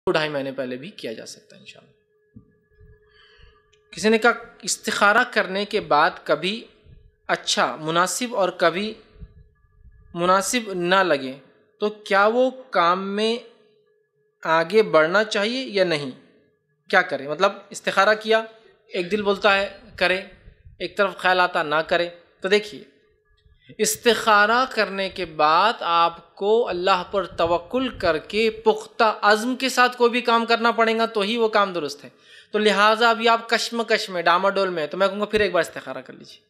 2.5 مہینے پہلے بھی کیا جا سکتا ہے انشاءاللہ۔ کسی نے کہا استخارہ کرنے کے بعد کبھی اچھا مناسب اور کبھی مناسب نہ لگے تو کیا وہ کام میں آگے بڑھنا چاہیے یا نہیں؟ کیا کرے؟ مطلب استخارہ کیا، ایک دل بولتا ہے کرے، ایک طرف خیال آتا نہ کرے۔ تو دیکھیے، استخارہ کرنے کے بعد آپ کو اللہ پر توکل کر کے پختہ عزم کے ساتھ کوئی بھی کام کرنا پڑے گا تو ہی وہ کام درست ہے۔ تو لہٰذا ابھی آپ کشمکش میں ڈاماڈول میں، تو میں کہوں گا پھر ایک بار استخارہ کر لیجیے،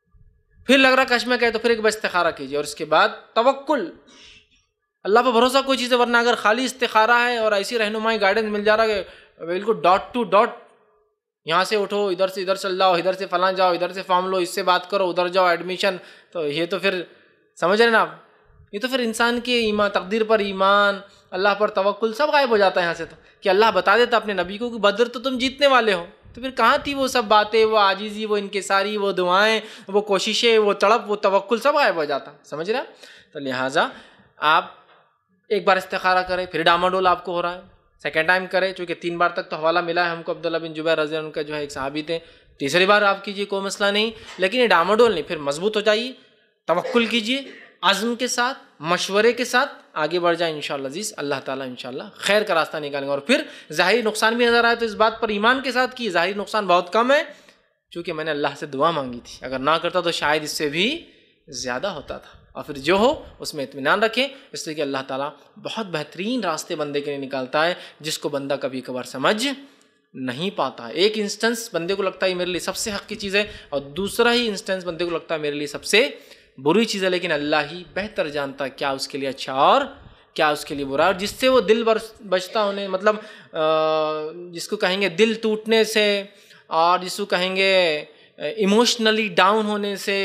پھر لگ رہا کشمکش ہے تو پھر ایک بار استخارہ کیجیے، اور اس کے بعد توکل، اللہ پر بھروسہ کوئی چیز ہے۔ ورنہ اگر خالی استخارہ ہے اور ایسی رہنمائی گائیڈنس مل جا رہا ہے کہ بالکل ڈاٹ ٹو ڈاٹ، یہاں سے اٹھو، ادھر سے ادھر چل جاؤ، ادھر سے فلاں جاؤ، ادھر سے فارم لو، اس سے بات کرو، ادھر جاؤ ایڈمیشن، تو یہ تو پھر سمجھ رہے نا آپ، یہ تو پھر انسان کے ایمان، تقدیر پر ایمان، اللہ پر توکل سب غائب ہو جاتا ہے یہاں سے۔ تو کہ اللہ بتا دیتا اپنے نبی کو کہ بدر تو تم جیتنے والے ہو، تو پھر کہاں تھی وہ سب باتیں، وہ عاجزی، وہ انکساری، وہ دعائیں، وہ کوششیں، وہ تڑپ، وہ توکل، سب غائب ہو جاتا، سمجھ رہے ہیں؟ تو لہٰذا آپ ایک بار استخارہ کریں، پھر ڈاماڈول آپ کو ہو رہا ہے، سیکنڈ ٹائم کریں، چونکہ 3 بار تک تو حوالہ ملا ہے ہم کو، عبداللہ بن جبیر رضی اللہ عنہ کا جو ہے ایک صحابی تھے، تیسری بار آپ کیجئے، کوئی مسئلہ نہیں، لیکن یہ ڈاماڈول نہیں، پھر مضبوط ہو جائیے، توکل کیجئے، عزم کے ساتھ، مشورے کے ساتھ آگے بڑھ جائیں انشاءاللہ عزیز، اللہ تعالیٰ انشاءاللہ خیر کا راستہ نکالیں گا۔ اور پھر ظاہری نقصان بھی نظر آئے تو اس بات پر ایمان کے ساتھ کی ظاہری نقصان بہت کم ہے، چونکہ میں نے اللہ سے دعا مانگی تھی، اگر نہ کرتا تو شاید اس سے بھی زیادہ ہوتا تھا۔ اور پھر جو ہو اس میں اطمینان رکھیں، اس لیے کہ اللہ تعالیٰ بہت بہترین راستے بندے کے لیے نکالتا ہے جس کو بندہ کبھی کبھار سمجھ نہیں پاتا ہے۔ ایک انسٹنس بندے کو لگتا ہے میرے لیے سب سے حق کی چیز ہے، اور دوسرا ہی انسٹنس بندے کو لگتا ہے میرے لیے سب سے بری چیز ہے، لیکن اللہ ہی بہتر جانتا ہے کیا اس کے لیے اچھا اور کیا اس کے لیے برا، اور جس سے وہ دل بچتا ہونے، مطلب جس کو کہیں گے دل ٹوٹنے سے، اور جس کو کہیں گے ایموشنلی ڈاؤن ہونے سے،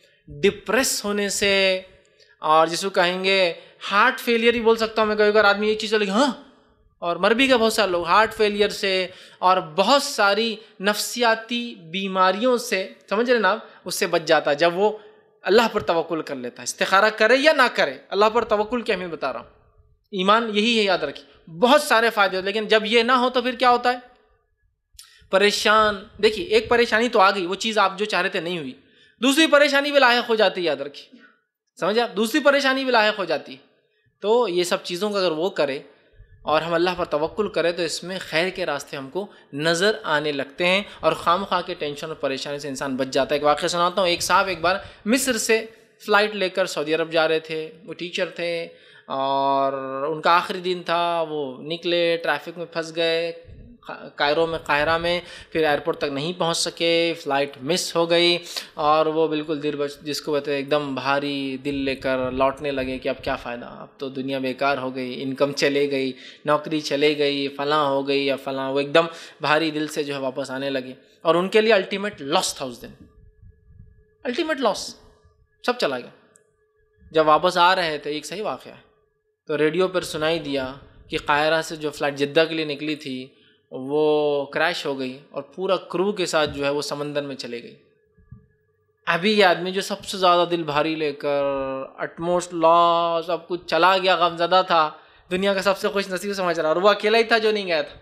ڈپریس ہونے سے، اور جس کو کہیں گے ہارٹ فیلئر ہی بول سکتا ہوں میں، کبھی اگر آدمی یہ چیز لگی ہاں، اور مر بھی گئے بہت سارے لوگ ہارٹ فیلئر سے اور بہت ساری نفسیاتی بیماریوں سے، سمجھ رہے نا آپ، اس سے بچ جاتا ہے جب وہ اللہ پر توکل کر لیتا ہے۔ استخارہ کرے یا نہ کرے، اللہ پر توکل کی اہمیت بتا رہا ہوں، ایمان یہی ہے، یاد رکھیے، بہت سارے فائدے ہوتے، لیکن جب یہ نہ ہو تو پھر کیا ہوتا ہے؟ پریشان۔ دیکھیے ایک پریشانی تو آ گئی، وہ چیز آپ جو چاہ رہے تھے نہیں ہوئی، دوسری پریشانی بھی لاحق ہو جاتی ہے، یاد رکھیے، سمجھے آپ، دوسری پریشانی بھی لاحق ہو جاتی ہے۔ تو یہ سب چیزوں کا اگر وہ کرے اور ہم اللہ پر توکل کریں تو اس میں خیر کے راستے ہم کو نظر آنے لگتے ہیں، اور خام خواہ کے ٹینشن اور پریشانی سے انسان بچ جاتا ہے۔ ایک واقعہ سناتا ہوں، ایک صاحب ایک بار مصر سے فلائٹ لے کر سعودی عرب جا رہے تھے، وہ ٹیچر تھے اور ان کا آخری دن تھا، وہ نکلے، ٹریفک میں پھنس گئے کائرو میں، قاہرہ میں، پھر ایئرپورٹ تک نہیں پہنچ سکے، فلائٹ مس ہو گئی، اور وہ بالکل جس کو کہتے ہیں ایک دم بھاری دل لے کر لوٹنے لگے کہ اب کیا فائدہ، اب تو دنیا بیکار ہو گئی، انکم چلے گئی، نوکری چلے گئی، فلاں ہو گئی یا فلاں، وہ ایک دم بھاری دل سے جو ہے واپس آنے لگے، اور ان کے لیے الٹیمیٹ لاس تھا اس دن، الٹیمیٹ لاس، سب چلا گیا۔ جب واپس آ رہے تھے، ایک صحیح واقعہ ہے، تو ریڈیو پر سنائی دیا کہ قاہرہ سے جو فلائٹ جدہ کے لیے نکلی تھی وہ کریش ہو گئی، اور پورا کرو کے ساتھ جو ہے وہ سمندر میں چلے گئی۔ ابھی یہ آدمی جو سب سے زیادہ دل بھاری لے کر اٹموسٹ لاس، سب کچھ چلا گیا، غمزدہ تھا، دنیا کا سب سے خوش نصیب سمجھ رہا، اور وہ اکیلا ہی تھا جو نہیں گیا تھا،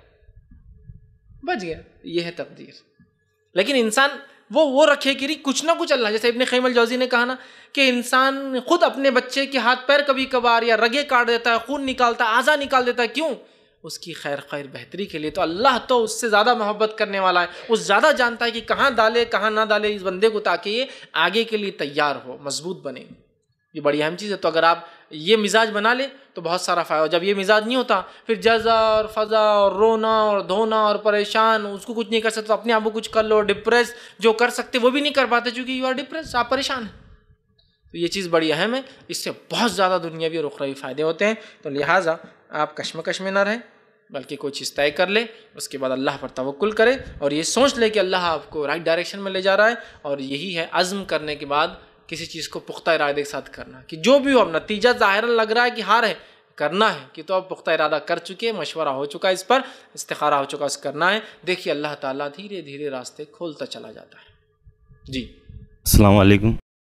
بچ گیا۔ یہ ہے تقدیر۔ لیکن انسان وہ رکھے کہ کچھ نہ کچھ اللہ، جیسے ابن قیم الجوزی نے کہا نا کہ انسان خود اپنے بچے کے ہاتھ پیر کبھی کبھار یا رگے کاٹ دیتا ہے، خون نکالتا ہے، اعضا نکال دیتا ہے، کیوں؟ اس کی خیر بہتری کے لیے۔ تو اللہ تو اس سے زیادہ محبت کرنے والا ہے، وہ زیادہ جانتا ہے کہ کہاں ڈالے کہاں نہ ڈالے اس بندے کو، تاکہ یہ آگے کے لیے تیار ہو، مضبوط بنے۔ یہ بڑی اہم چیز ہے۔ تو اگر آپ یہ مزاج بنا لیں تو بہت سارا فائدہ ہو۔ جب یہ مزاج نہیں ہوتا پھر جزا اور فضا اور رونا اور دھونا اور پریشان، اس کو کچھ نہیں کر سکتے تو اپنے آپ کو کچھ کر لو، ڈپریس، جو کر سکتے وہ بھی نہیں کر پاتے چونکہ یو آر ڈپریس، آپ پریشان ہیں۔ تو یہ چیز بڑی اہم ہے، اس سے بہت زیادہ دنیاوی اور اخروی فائدے ہوتے ہیں۔ تو لہٰذا آپ کشمکش میں نہ رہیں، بلکہ کوئی چیز طے کر لے، اس کے بعد اللہ پر توکل کرے، اور یہ سوچ لے کہ اللہ آپ کو رائٹ ڈائریکشن میں لے جا رہا ہے، اور یہی ہے عزم کرنے کے بعد کسی چیز کو پختہ ارادے کے ساتھ کرنا، کہ جو بھی ہو، اب نتیجہ ظاہراً لگ رہا ہے کہ ہار ہے، کرنا ہے، کہ تو اب پختہ ارادہ کر چکے، مشورہ ہو چکا اس پر، استخارہ ہو چکا، اس کرنا ہے۔ دیکھیے اللہ تعالیٰ دھیرے دھیرے راستے کھولتا چلا جاتا ہے۔ جی السلام علیکم۔